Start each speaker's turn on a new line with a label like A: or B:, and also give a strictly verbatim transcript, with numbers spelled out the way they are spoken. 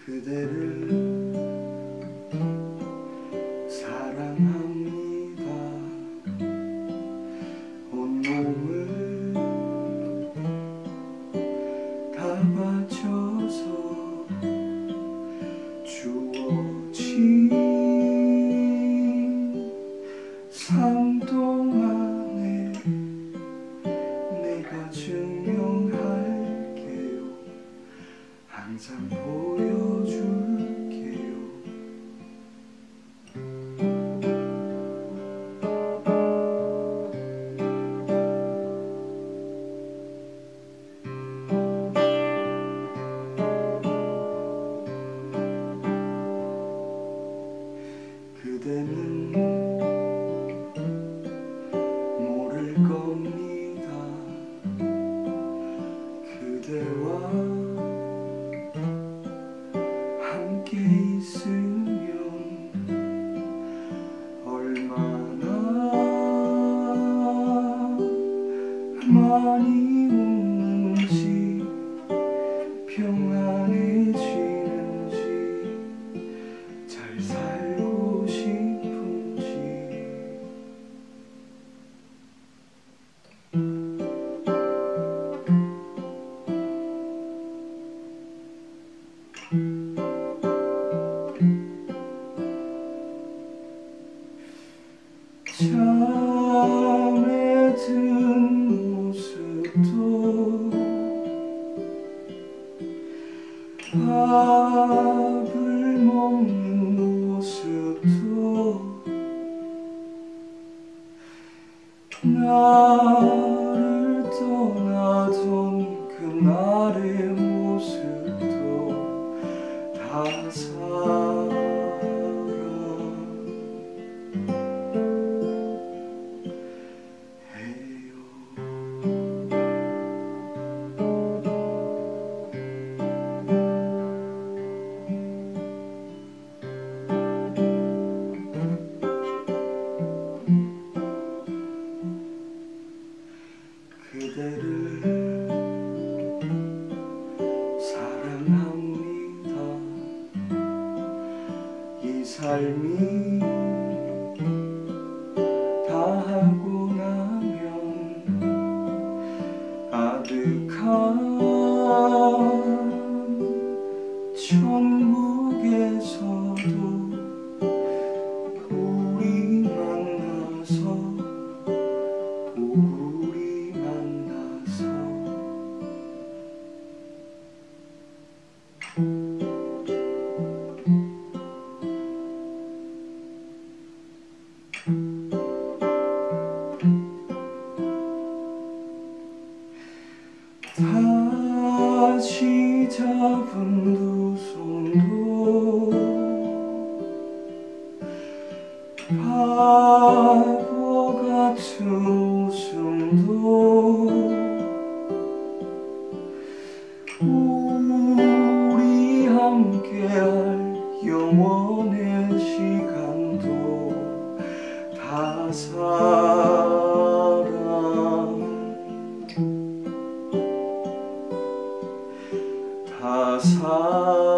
A: 그대를 사랑합니다. 온몸을 다 바쳐서 주어진 삶 동안에 내가 증명할게요. 항상 보여줄게요. 그대는 모를 겁니다. 그대와 함께 있으면 얼마나 많이 웃는지 평안해지는지 잘 살고 싶은지. 잠에 든 모습도 밥을 먹는 모습도 나를 떠나던 그날의 모습도 다 사랑해요. 그대를 사랑합니다. 이 삶이 다 하고 나면 아득한 천국에서도 우리 만나서 우리 만나서 다시 잡은 두 손도 바보 같은 웃음도 우리 함께할 영원의 시간도 다 사랑, 다 사랑.